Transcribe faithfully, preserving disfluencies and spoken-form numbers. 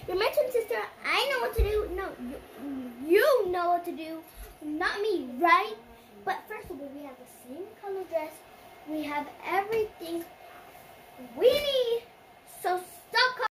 You're my twin sister. I know what to do. No, you, you know what to do. Not me, right? But first of all, we have the same color dress. We have everything we need. So